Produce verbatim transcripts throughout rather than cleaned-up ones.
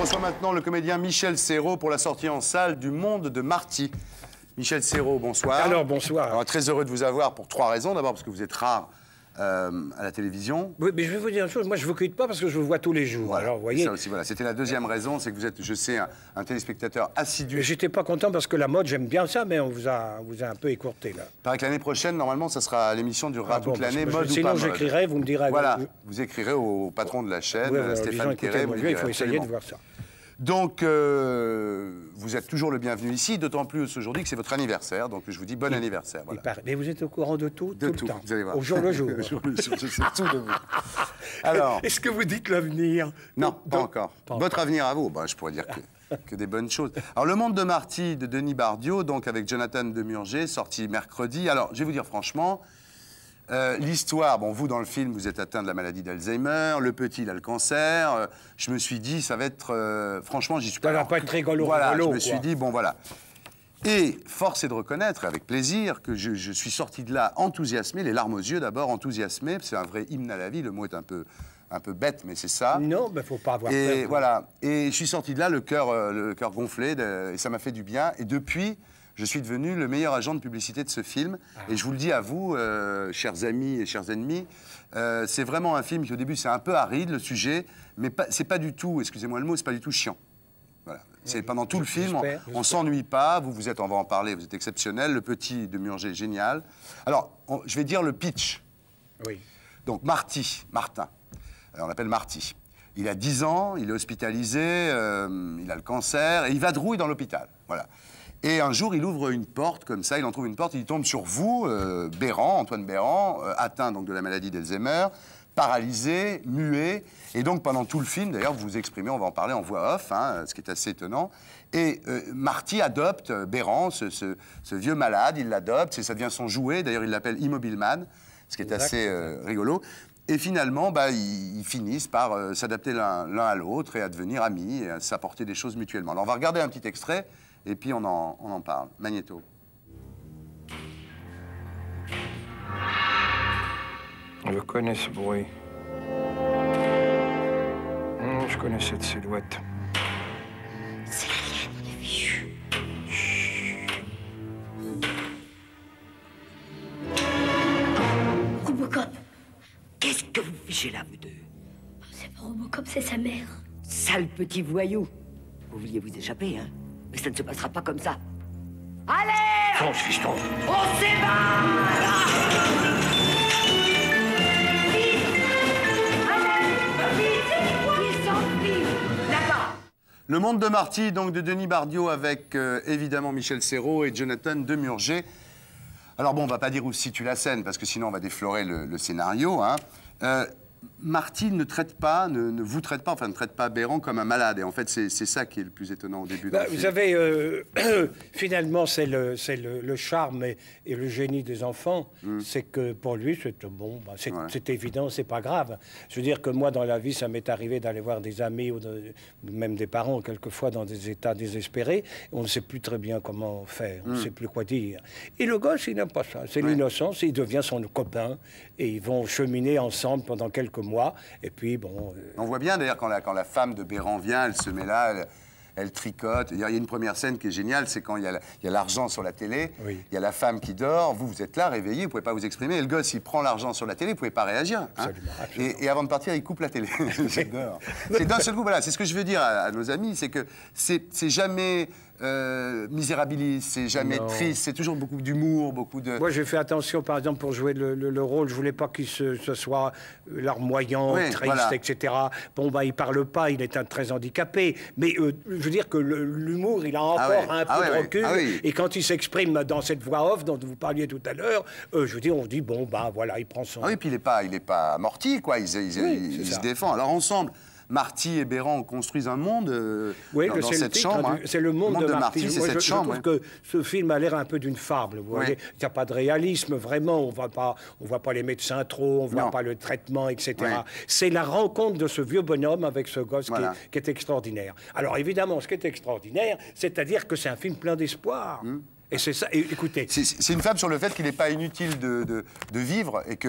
reçoit maintenant le comédien Michel Serrault pour la sortie en salle du Monde de Marty. Michel Serrault, bonsoir. Alors, bonsoir. Alors, très heureux de vous avoir pour trois raisons. D'abord, parce que vous êtes rare euh, à la télévision. Oui, mais je vais vous dire une chose. Moi, je ne vous quitte pas parce que je vous vois tous les jours. Voilà. Alors, vous voyez. Ça aussi, voilà. C'était la deuxième raison, c'est que vous êtes, je sais, un, un téléspectateur assidu. J'étais pas content parce que la mode, j'aime bien ça, mais on vous a, on vous a un peu écourté, là. Il paraît que l'année prochaine, normalement, ça sera l'émission durera Ah bon, toute l'année, parce que mode ou sinon, pas mode. j'écrirai, vous me direz. Voilà, vous, vous écrirez au patron de la chaîne, ouais, Stéphane Quéré. Il faut essayer de voir ça. Donc, euh, vous êtes toujours le bienvenu ici, d'autant plus aujourd'hui que c'est votre anniversaire. Donc, je vous dis bon oui. anniversaire. Voilà. Mais vous êtes au courant de tout, de tout, tout le temps. Vous allez voir. Au jour le jour. Au jour le jour, je sais tout de vous. Alors, est-ce que vous dites l'avenir? Non, pas encore. Pas votre encore. Avenir à vous, ben, je pourrais dire que, que des bonnes choses. Alors, Le Monde de Marty de Denis Bardiot, donc avec Jonathan Demurger, sorti mercredi. Alors, je vais vous dire franchement, Euh, l'histoire, bon, vous, dans le film, vous êtes atteint de la maladie d'Alzheimer, le petit, il a le cancer. Euh, je me suis dit, ça va être... Euh, franchement, j'y suis pas... Ça va pas être rigolo, Voilà, rigolo, je me quoi. suis dit, bon, voilà. Et force est de reconnaître, avec plaisir, que je, je suis sorti de là enthousiasmé, les larmes aux yeux d'abord, enthousiasmé. C'est un vrai hymne à la vie, le mot est un peu, un peu bête, mais c'est ça. Non, mais faut pas avoir peur. Et voilà, et je suis sorti de là, le cœur euh, le cœur gonflé, de, et ça m'a fait du bien. Et depuis... je suis devenu le meilleur agent de publicité de ce film. Ah. Et je vous le dis à vous, euh, chers amis et chers ennemis, euh, c'est vraiment un film qui, au début, c'est un peu aride, le sujet, mais c'est pas du tout, excusez-moi le mot, c'est pas du tout chiant. Voilà. C'est pendant tout le film, on, on s'ennuie pas, vous, vous êtes, on va en parler, vous êtes exceptionnel, le petit de Murger, génial. Alors, on, je vais dire le pitch. Oui. Donc, Marty, Martin, euh, on l'appelle Marty. Il a dix ans, il est hospitalisé, euh, il a le cancer, et il va vadrouille dans l'hôpital, voilà. Et un jour, il ouvre une porte, comme ça, il en trouve une porte, il tombe sur vous, euh, Béran, Antoine Béran, euh, atteint donc de la maladie d'Alzheimer, paralysé, muet, et donc pendant tout le film, d'ailleurs, vous vous exprimez, on va en parler en voix off, hein, ce qui est assez étonnant, et euh, Marty adopte euh, Béran, ce, ce, ce vieux malade, il l'adopte, et ça devient son jouet, d'ailleurs, il l'appelle Immobileman, ce qui est exact, assez euh, rigolo. Et finalement, bah, ils, ils finissent par euh, s'adapter l'un à l'autre et à devenir amis, et à s'apporter des choses mutuellement. Alors, on va regarder un petit extrait, et puis on en, on en parle. Magnéto. Je connais ce bruit. Mmh, je connais cette silhouette. C'est rien, il est vieux. Robocop. Qu'est-ce que vous fichez là, vous deux? C'est pas Robocop, c'est sa mère. Sale petit voyou. Vous vouliez vous échapper, hein? Mais ça ne se passera pas comme ça. Allez! Fonce, fiston. On s'évade! Vite! Allez! Vite! Ils s'enfuient! Là-bas! Le Monde de Marty, donc de Denis Bardiot, avec euh, évidemment Michel Serrault et Jonathan Demurger. Alors bon, on va pas dire où se situe la scène, parce que sinon on va déflorer le, le scénario, hein. Euh, Marty ne traite pas, ne, ne vous traite pas, enfin ne traite pas Béran comme un malade. Et en fait, c'est ça qui est le plus étonnant au début. Bah, vous film. savez, euh, finalement, c'est le, le, le charme et, et le génie des enfants. Mm. C'est que pour lui, c'est bon, bah, c'est ouais. évident, c'est pas grave. Je veux dire que moi, dans la vie, ça m'est arrivé d'aller voir des amis ou de, même des parents, quelquefois dans des états désespérés. On ne sait plus très bien comment faire, on ne mm. sait plus quoi dire. Et le gosse, il n'aime pas ça. C'est ouais. l'innocence, il devient son copain et ils vont cheminer ensemble pendant quelques mois. Et puis, bon... Euh... On voit bien, d'ailleurs, quand la, quand la femme de Béran vient, elle se met là, elle, elle tricote. Il y a une première scène qui est géniale, c'est quand il y a l'argent sur la télé, oui. il y a la femme qui dort, vous, vous êtes là, réveillé, vous ne pouvez pas vous exprimer, et le gosse, il prend l'argent sur la télé, vous ne pouvez pas réagir. Hein. Absolument, absolument. Et, et avant de partir, il coupe la télé. J'adore. C'est d'un seul coup, voilà, c'est ce que je veux dire à, à nos amis, c'est que c'est jamais... Euh, misérabiliste, c'est jamais non. triste, c'est toujours beaucoup d'humour, beaucoup de... Moi, j'ai fait attention, par exemple, pour jouer le, le, le rôle, je voulais pas qu'il se, se soit larmoyant, oui, triste, voilà. et cetera. Bon, bah, il parle pas, il est un, très handicapé, mais euh, je veux dire que l'humour, il a encore ah ouais. un peu ah de ouais, recul, ah oui. et quand il s'exprime dans cette voix off dont vous parliez tout à l'heure, euh, je veux dire, on dit, bon, bah, voilà, il prend son... Ah oui, puis il est pas, il est pas amorti, quoi, il, il, oui, il, il se défend. Alors, ensemble... Marty et Béran construisent un monde euh, oui, dans, dans cette titre, chambre. Hein. C'est le monde, le monde de, de Marty, c'est Moi, cette je, chambre. Je trouve ouais. que ce film a l'air un peu d'une fable. Vous oui. voyez, il n'y a pas de réalisme, vraiment. On voit pas, on voit pas les médecins trop, on voit non. pas le traitement, et cetera. Oui. C'est la rencontre de ce vieux bonhomme avec ce gosse voilà. qui, est, qui est extraordinaire. Alors évidemment, ce qui est extraordinaire, c'est-à-dire que c'est un film plein d'espoir. Hum. Et c'est ça. Et, écoutez, c'est une fable sur le fait qu'il n'est pas inutile de, de, de vivre et que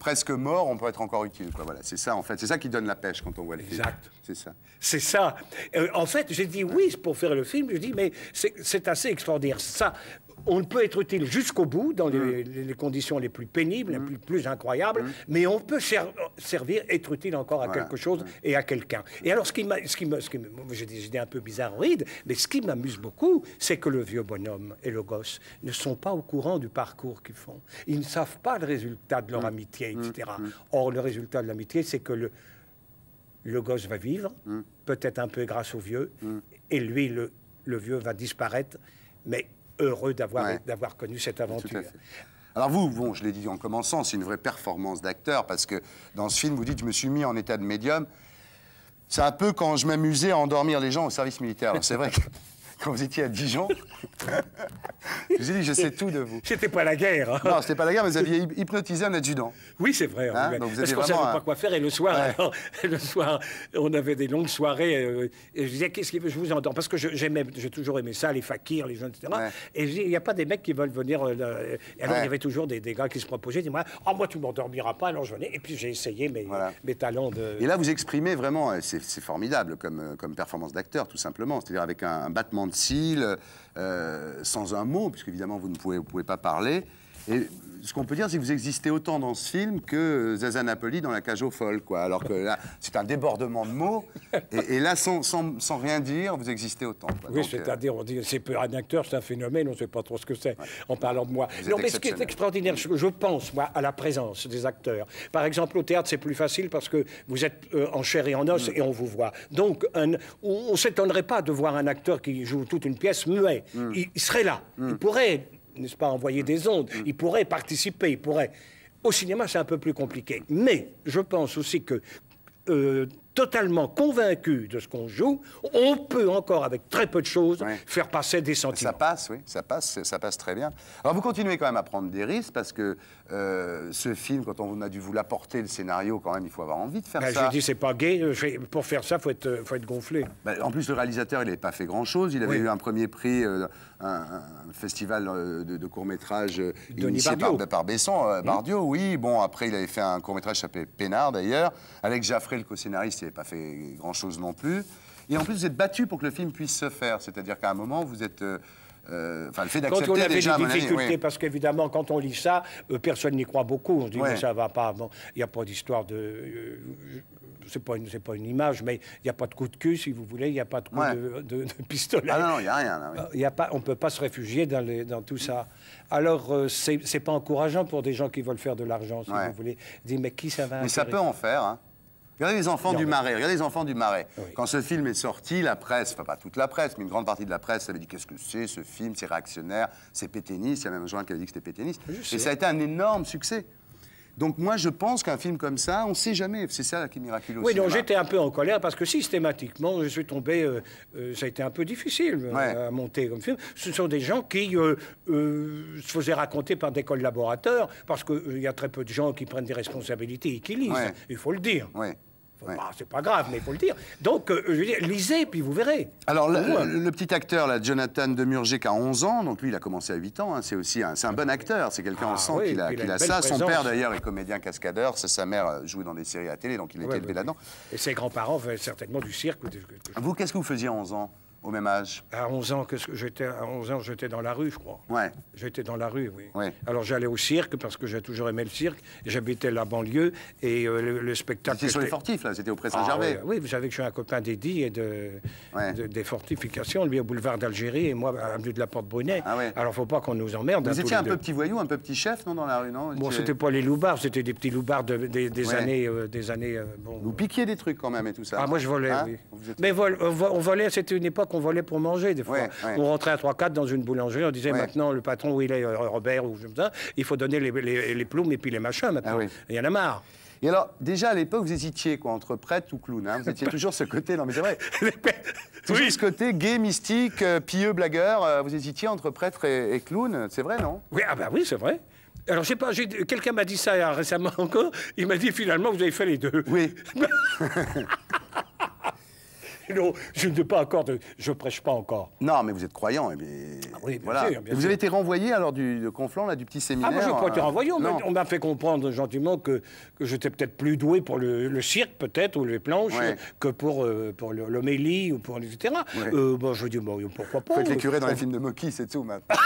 presque mort, on peut être encore utile. Quoi. Voilà, c'est ça, en fait. C'est ça qui donne la pêche quand on voit le film. Exact. C'est ça. C'est ça. Euh, en fait, j'ai dit oui pour faire le film. Je dis, mais c'est assez extraordinaire. Ça, on peut être utile jusqu'au bout, dans les, mm. les conditions les plus pénibles, mm. les plus, plus incroyables, mm. mais on peut ser servir, être utile encore à voilà. quelque chose mm. et à quelqu'un. Et alors, ce qui m'a, ce qui me, ce qui me, j'ai des idées un peu bizarroïdes, mais ce qui m'amuse beaucoup, c'est que le vieux bonhomme et le gosse ne sont pas au courant du parcours qu'ils font. Ils ne savent pas le résultat de leur mm. amitié, et cetera. Mm. Or, le résultat de l'amitié, c'est que le, le gosse va vivre, mm. peut-être un peu grâce au vieux, mm. et lui, le, le vieux, va disparaître, mais heureux d'avoir ouais. d'avoir connu cette aventure. Alors vous, bon, je l'ai dit en commençant, c'est une vraie performance d'acteur, parce que dans ce film, vous dites, je me suis mis en état de médium. C'est un peu quand je m'amusais à endormir les gens au service militaire. Alors c'est vrai que quand vous étiez à Dijon, je vous ai dit, je sais tout de vous. C'était pas la guerre. Hein. Non, c'était pas la guerre, mais vous aviez hypnotisé un adjudant. Oui, c'est vrai. Hein, oui. donc vous Parce qu'on ne savait pas quoi faire. Et le soir, ouais. alors, le soir, on avait des longues soirées. Euh, et je disais, qu'est-ce que je vous endors? Parce que j'aimais, j'ai toujours aimé ça, les fakirs, les gens, et cetera. Ouais. Et je dis, il n'y a pas des mecs qui veulent venir. Euh, et alors, ouais. il y avait toujours des, des gars qui se proposaient. Dis-moi, oh, moi, tu ne m'endormiras pas. Alors, je venais. Et puis, j'ai essayé mes, voilà. mes talents de. Et là, vous exprimez vraiment, c'est formidable comme, comme performance d'acteur, tout simplement. C'est-à-dire avec un, un battement de cils. Euh, sans un mot, puisque évidemment vous ne pouvez, vous pouvez pas parler. Et ce qu'on peut dire, c'est que vous existez autant dans ce film que Zaza Napoli dans La Cage aux Folles, quoi. Alors que là, c'est un débordement de mots. Et, et là, sans, sans, sans rien dire, vous existez autant. Quoi. Oui, c'est-à-dire, euh... on dit, c'est un acteur, c'est un phénomène, on ne sait pas trop ce que c'est, ouais. en parlant de moi. Non, mais ce qui est extraordinaire, je, je pense, moi, à la présence des acteurs. Par exemple, au théâtre, c'est plus facile parce que vous êtes euh, en chair et en os, mmh. et on vous voit. Donc, un, on ne s'étonnerait pas de voir un acteur qui joue toute une pièce muet. Mmh. Il, il serait là. Mmh. Il pourrait... n'est-ce pas, envoyer des ondes, il pourrait participer, il pourrait... Au cinéma, c'est un peu plus compliqué. Mais je pense aussi que, euh, totalement convaincu de ce qu'on joue, on peut encore, avec très peu de choses, ouais. faire passer des sentiments. Ça passe, oui, ça passe, ça passe très bien. Alors vous continuez quand même à prendre des risques, parce que euh, ce film, quand on a dû vous l'apporter, le scénario, quand même, il faut avoir envie de faire ben, ça. J'ai dit, c'est pas gay, pour faire ça, il faut être, faut être gonflé. Ben, en plus, le réalisateur, il n'avait pas fait grand-chose. Il avait oui. eu un premier prix, euh, un, un festival de, de court-métrage initié par, par Besson, euh, Bardio, mmh. oui. Bon, après, il avait fait un court-métrage qui s'appelait Pénard, d'ailleurs. Avec Jaffré, le co-scénariste, il n'avait pas fait grand-chose non plus. Et en plus, vous êtes battu pour que le film puisse se faire. C'est-à-dire qu'à un moment, vous êtes... Euh, Euh, enfin, le fait d'accepter déjà, des difficultés, oui. parce qu'évidemment, quand on lit ça, euh, personne n'y croit beaucoup. On se dit, ouais. mais ça va pas. Bon, il n'y a pas d'histoire de... Euh, c'est pas, une, pas une image, mais il n'y a pas de coup de cul, si vous voulez, il n'y a pas de coup ouais. de, de, de pistolet. Ah non, non, il n'y a rien. Là, oui. y a pas, on ne peut pas se réfugier dans, les, dans tout ça. Alors, euh, c'est pas encourageant pour des gens qui veulent faire de l'argent, si ouais. vous voulez. Dire, mais qui ça va Mais ça peut en faire, hein. Regardez les enfants non, du mais... Marais, regardez les enfants du Marais. Oui. Quand ce film est sorti, la presse, enfin pas toute la presse, mais une grande partie de la presse avait dit qu'est-ce que c'est ce film, c'est réactionnaire, c'est pétainiste, il y a même un journal qui a dit que c'était pétainiste. Et ça a été un énorme succès. Donc moi je pense qu'un film comme ça, on ne sait jamais, c'est ça qui est miraculeux. Oui, donc j'étais un peu en colère parce que systématiquement, je suis tombé, euh, euh, ça a été un peu difficile ouais. euh, à monter comme film. Ce sont des gens qui euh, euh, se faisaient raconter par des collaborateurs parce qu'il euh, y a très peu de gens qui prennent des responsabilités et qui lisent, ouais. il faut le dire. Ouais. Ouais. Bah, c'est pas grave, mais il faut le dire. Donc, euh, je veux dire, lisez, puis vous verrez. Alors, le, le, le petit acteur, là, Jonathan Demurger, qui a onze ans, donc lui, il a commencé à huit ans, hein, c'est aussi un, c'est un bon acteur, c'est quelqu'un, ah, on sent oui, qu'il a, qu'il a, a ça. Présence. Son père, d'ailleurs, est comédien cascadeur, sa mère jouait dans des séries à télé, donc il était ouais, élevé ouais, là-dedans. Et ses grands-parents faisaient certainement du cirque. Ou des... Vous, qu'est-ce que vous faisiez à onze ans? Au même âge? À onze ans, que j'étais à onze ans, j'étais dans la rue, je crois. Ouais. J'étais dans la rue, oui. Ouais. Alors j'allais au cirque parce que j'ai toujours aimé le cirque. J'habitais la banlieue et euh, le, le spectacle. C'était sur les Fortifs, là. C'était au Pré Saint-Gervais. Ah, oui, oui, vous savez que je suis un copain d'Eddy et de, ouais. de, des fortifications. Lui au boulevard d'Algérie et moi à l'avenue de la Porte Brunet. Ah, ouais. Alors faut pas qu'on nous emmerde. Vous hein, étiez un peu petit voyou, un peu petit chef, non, dans la rue, non? Bon, c'était pas les loupards, c'était des petits loupards de, de, des, ouais. années, euh, des années. Euh, bon. Vous piquiez des trucs quand même et tout ça. Ah, moi je volais, hein? Oui. Mais vol, on volait, c'était une époque où on volait pour manger. Des fois. Ouais, ouais. On rentrait à trois quatre dans une boulangerie, on disait ouais. maintenant le patron où il est, Robert ou comme ça, il faut donner les, les, les plumes et puis les machins maintenant. Ah oui. Il y en a marre. Et alors, déjà à l'époque, vous hésitiez quoi, entre prêtre ou clown, hein? Vous étiez toujours ce côté, non mais c'est vrai, toujours oui. ce côté gay, mystique, euh, pieux, blagueur, euh, vous hésitiez entre prêtre et, et clown, c'est vrai, non? Oui, ah bah oui, c'est vrai. Alors, je sais pas, quelqu'un m'a dit ça récemment encore, il m'a dit finalement, vous avez fait les deux. Oui. Non, je ne pas encore, de, je prêche pas encore. Non, mais vous êtes croyant. Et bien... Oui, bien voilà. sûr, bien Et vous sûr. avez été renvoyé alors du de Conflans, là, du petit séminaire. Ah, moi, je n'ai pas été euh, renvoyé. On m'a- non. on m'a fait comprendre gentiment que, que j'étais peut-être plus doué pour le, le cirque, peut-être, ou les planches, Ouais. que pour, euh, pour le- l'homélie, ou pour et cetera. Ouais. Euh, bon, je dis, bon, pourquoi pas. Faites les curés dans On- les films de Mocky, c'est tout maintenant.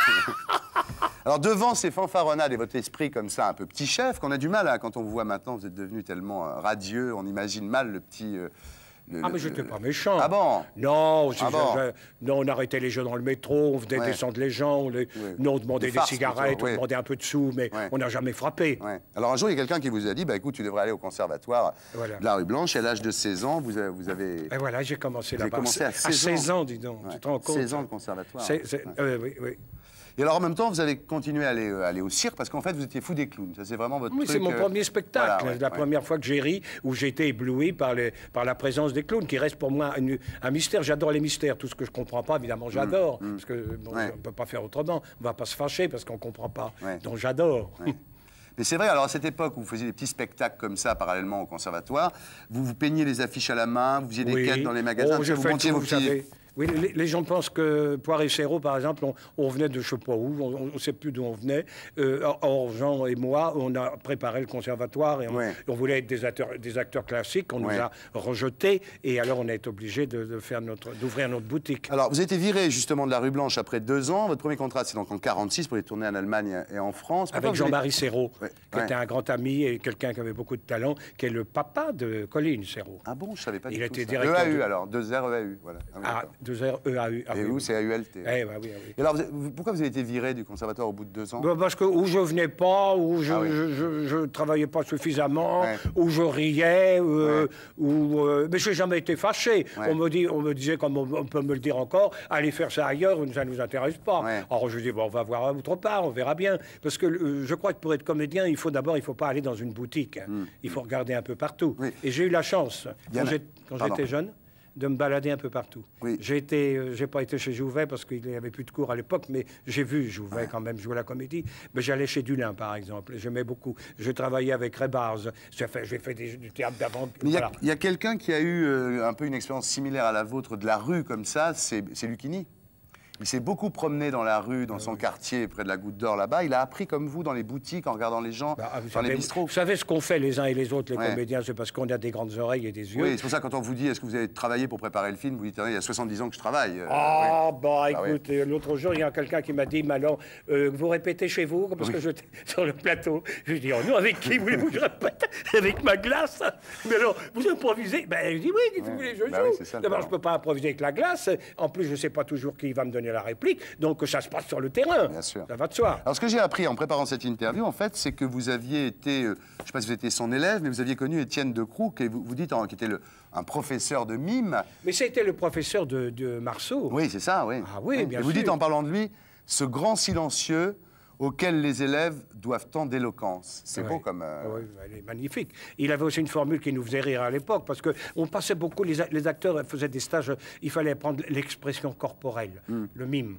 Alors devant ces fanfaronnades et votre esprit comme ça, un peu petit chef, qu'on a du mal à, quand on vous voit maintenant, vous êtes devenu tellement euh, radieux, on imagine mal le petit... euh, le- Ah, le- mais j'étais le- pas méchant. Ah bon? Non, c'est- Ah bon je- je- non, on arrêtait les jeux dans le métro, on venait Ouais. descendre les gens, on, les- non, on demandait Des des, farces, cigarettes, plutôt, on ouais. demandait un peu de sous, mais Ouais. on n'a jamais frappé. Ouais. Alors un jour, il y a quelqu'un qui vous a dit, bah écoute, tu devrais aller au conservatoire Voilà. de la rue Blanche, et à l'âge de seize ans, vous avez... Vous avez... Et voilà, j'ai commencé Vous avez là-bas. commencé à seize ans. ans, dis donc, Ouais. tu te rends compte? seize ans de conservatoire. C'est- c'est- Ouais. euh, oui, oui. Et alors en même temps, vous avez continué à aller, euh, aller au cirque, parce qu'en fait, vous étiez fou des clowns. Ça, c'est vraiment votre Oui, truc. c'est mon euh, premier spectacle, voilà, ouais, la ouais. première fois que j'ai ri, où j'ai été ébloui par, les, par la présence des clowns, qui reste pour moi une- un mystère. J'adore les mystères. Tout ce que je ne comprends pas, évidemment, j'adore. Parce que bon, Ouais. on ne peut pas faire autrement. On ne va pas se fâcher parce qu'on ne comprend pas. Ouais. Donc j'adore. Ouais. Mais c'est vrai, alors à cette époque où vous faisiez des petits spectacles comme ça, parallèlement au conservatoire, vous vous peigniez les affiches à la main, vous faisiez des Oui. quêtes dans les magasins, Oh, j'ai vous fait montiez tout, vos vous petits... savez. Oui, les, les gens pensent que Poire et Serrault, par exemple, on, on venait de je ne sais pas où, on ne sait plus d'où on venait. Euh, or, Jean et moi, on a préparé le conservatoire et on, Ouais. on voulait être des acteurs, des acteurs classiques. On Ouais. nous a rejetés et alors on a été obligé de, de faire notre, d'ouvrir notre boutique. Alors, vous avez été viré justement de la rue Blanche après deux ans. Votre premier contrat, c'est donc en quarante-six pour les tourner en Allemagne et en France. Pourquoi Avec vous avez- Jean-Marie Serrault, Ouais, qui ouais. était un grand ami et quelqu'un qui avait beaucoup de talent, qui est le papa de Colline Serrault. Ah bon, je savais pas Il du était tout ça. directeur E A U de- alors, deux R E A U, voilà. Ah oui, Ah, d'accord. deux R E A U. Ah, Et oui, vous, oui. c'est A U L T. Eh, bah oui, ah oui. Et alors, vous- vous- pourquoi vous avez été viré du conservatoire au bout de deux ans? Bah, parce que ou je venais pas, ou je, Ah oui. je, je- je travaillais pas suffisamment, Ouais. ou je riais, euh, Ouais. ou euh, mais j'ai jamais été fâché. Ouais. On me dit, on me disait, comme on, on peut me le dire encore, allez faire ça ailleurs, ça nous intéresse pas. Ouais. Alors je dis bon, on va voir autre part, on verra bien, parce que euh, je crois que pour être comédien, il faut d'abord, il faut pas aller dans une boutique, hein. Il faut regarder un peu partout. Hmm. Oui. Et j'ai eu la chance Il y en quand a- j'ai- quand Pardon. j'étais jeune, de me balader un peu partout. Oui. J'ai été, euh, j'ai pas été chez Jouvet parce qu'il n'y avait plus de cours à l'époque, mais j'ai vu Jouvet quand même jouer la comédie. Mais j'allais chez Dulin, par exemple. J'aimais beaucoup. J'ai travaillé avec Ray Bars. J'ai fait, j'ai fait des- du théâtre d'avant. Mais il y a, Voilà. il y a quelqu'un qui a eu euh, un peu une expérience similaire à la vôtre de la rue comme ça, c'est c'est Lucchini. Il s'est beaucoup promené dans la rue, dans son quartier, près de la Goutte d'Or là-bas. Il a appris comme vous dans les boutiques, en regardant les gens, Bah, vous, dans les savez, bistrots. vous savez ce qu'on fait les uns et les autres, les Ouais. comédiens, c'est parce qu'on a des grandes oreilles et des yeux. Oui, c'est pour ça quand on vous dit est-ce que vous avez travaillé pour préparer le film, vous dites il y a soixante-dix ans que je travaille. Euh, Ah, bah Ah oui. écoute, euh, l'autre jour, il y a quelqu'un qui m'a dit, mais alors, euh, vous répétez chez vous, parce que j'étais sur le plateau. Je lui ai dit, oh non, avec qui voulez-vous que je répète? Avec ma glace? Mais alors, vous improvisez? Ben, je dis, oui, qu'est-ce que vous voulez, je Bah joue. oui, c'est ça, le D'abord, je talent. ne peux pas improviser avec la glace. En plus, je ne sais pas toujours qui va me donner la réplique. Donc, ça se passe sur le terrain. Bien sûr. Ça va de soi. Alors, ce que j'ai appris en préparant cette interview, en fait, c'est que vous aviez été, euh, je ne sais pas si vous étiez son élève, mais vous aviez connu Étienne de Croux, et vous, vous dites, hein, qui était le, un professeur de mime. Mais c'était le professeur de, de Marceau. Oui, c'est ça, oui. Ah oui, bien Et vous sûr. dites, en parlant de lui, ce grand silencieux auquel les élèves doivent tant d'éloquence. C'est beau Ouais. comme... euh, Ah oui, elle est magnifique. Il avait aussi une formule qui nous faisait rire à l'époque, parce qu'on passait beaucoup, les, a- les acteurs faisaient des stages, il fallait apprendre l'expression corporelle, Hmm. le mime.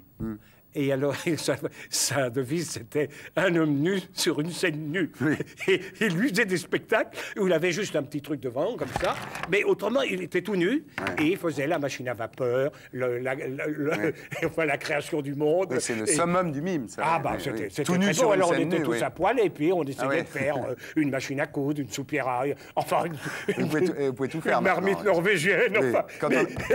Et alors, sa, sa devise, c'était un homme nu sur une scène nue. Et il lui faisait des spectacles où il avait juste un petit truc devant, comme ça, mais autrement, il était tout nu, et il faisait la machine à vapeur, le- la, la- le- enfin, la création du monde. oui, c'est le Et- summum du mime, ça. Ah, oui, bah, oui, c'était oui. c'était Tout nu très sur beau. une Alors, on scène était nue, tous oui. à poil, et puis on essayait ouais. de faire euh, une machine à coudre, une soupière à... Enfin, une, Vous pouvez tout- vous pouvez tout faire une marmite maintenant, oui. norvégienne, Oui, enfin. quand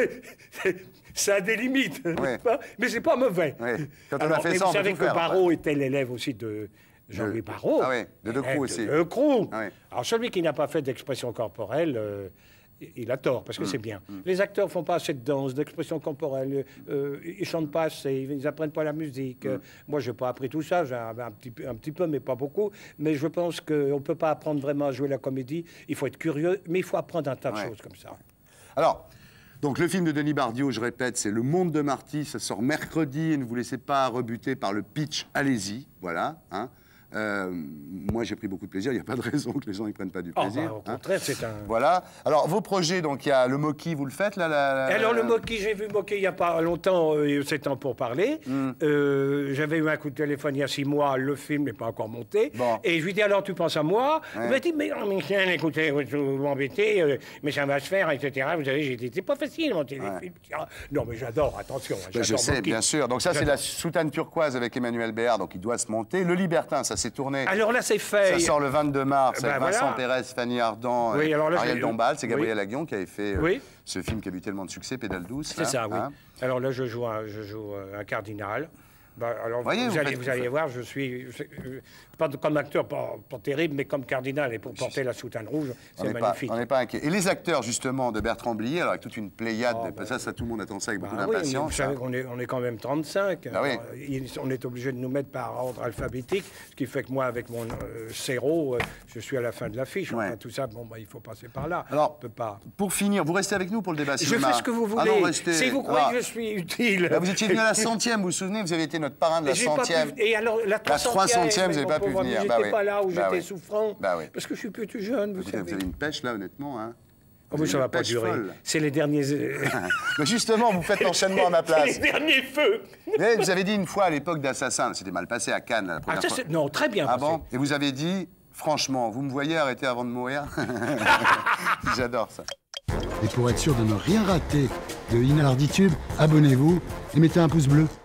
mais- ça a des limites, Ouais. n'est-ce pas? Mais c'est pas mauvais. Oui. Quand on a Alors, fait mais ça, on vous peut savez tout que faire, Barrault était l'élève aussi de Jean-Louis De- Barrault. Ah oui, de De Croux Eh, aussi. De Croux. Ah oui. Alors, celui qui n'a pas fait d'expression corporelle... euh, il a tort, parce que Mm. c'est bien. Les acteurs font pas assez de danse, d'expression corporelle, euh, ils chantent pas assez, ils apprennent pas la musique. Mm. Euh, moi, j'ai pas appris tout ça, j'ai un, un petit, peu- un petit peu, mais pas beaucoup. Mais je pense qu'on peut pas apprendre vraiment à jouer la comédie. Il faut être curieux, mais il faut apprendre un tas de Ouais. choses comme ça. Alors, donc le film de Denis Bardiot, je répète, c'est Le Monde de Marty, ça sort mercredi, et ne vous laissez pas rebuter par le pitch, allez-y, voilà. Hein. Euh, moi, j'ai pris beaucoup de plaisir. Il n'y a pas de raison que les gens ne prennent pas du Oh, plaisir. bah, au contraire, c'est un... Voilà. Alors, vos projets, donc il y a le Moki, vous le faites là la, la- Alors le Moki, j'ai vu Moki il n'y a pas longtemps, euh, c'est temps pour parler. Mm. Euh, J'avais eu un coup de téléphone il y a six mois, le film n'est pas encore monté. Bon. Et je lui dis alors tu penses à moi? Ouais. Il m'a dit mais non, Michel, écoutez, vous vous m'embêtez, euh, mais ça va se faire, et cetera. Vous savez, j'ai dit c'est pas facile monter des Ouais. films. Ah, non mais j'adore, attention. Ben, je j'adore sais, Moki. bien sûr. Donc ça, c'est J'adore. la soutane turquoise avec Emmanuel Béard, donc il doit se monter. Le Libertin, ça s'est tourné. Alors là c'est fait. Ça sort le vingt-deux mars Ben, avec voilà. Vincent Pérez, Fanny Ardant, Oui, euh, alors là, Ariel j'ai- Dombal. C'est Gabriel oui. Aguillon qui avait fait euh, Oui. ce film qui a eu tellement de succès, Pédale douce. C'est là, ça, oui. hein. Alors là, je joue un, je joue euh, un cardinal. Bah, alors, Voyez, vous, vous allez, faites- vous allez voir, je suis, euh, pas de- comme acteur, pas, pas terrible, mais comme cardinal, et pour porter la soutane rouge, On c'est n'est pas, magnifique. on n'est pas inquiet. Et les acteurs, justement, de Bertrand Blier, alors avec toute une pléiade, Oh, de- bah, ça, ça, tout le monde attend ça avec Bah beaucoup oui, mais vous d'impatience. savez hein. qu'on est, on est quand même trente-cinq. Bah oui. Alors, il- on est obligé de nous mettre par ordre alphabétique, ce qui fait que moi, avec mon euh, zéro, euh, je suis à la fin de l'affiche. Ouais. Enfin, tout ça, bon, bah, il faut passer par là. Alors, on peut pas. Pour finir, vous restez avec nous pour le débat Je cinéma. fais ce que vous Ah voulez. non, restez. Si vous croyez Ah, que je suis utile. là, vous étiez venu à la centième, vous vous souvenez, vous avez été notre parrain de la J'ai pas pu- centième. Et alors, la trois centième, vous mais n'avez mon pas pu pauvre ami, venir. J'étais Bah oui. pas là où Bah j'étais oui. souffrant. Bah oui. Parce que je suis plus tout jeune, vous Écoutez, vous savez. avez une pêche là, honnêtement. Hein. Oh, Vous mais avez ça une va pas pêche durer. folle. C'est les derniers. euh, Mais justement, vous faites l'enchaînement à ma c'est place. les derniers feux. Mais vous avez dit une fois à l'époque d'Assassin, c'était mal passé à Cannes la Ah, première ça, fois. c'est- non, très bien. Ah passé. bon? Et vous avez dit, franchement, vous me voyez arrêter avant de mourir? J'adore ça. Et pour être sûr de ne rien rater de Inarditube, abonnez-vous et mettez un pouce bleu.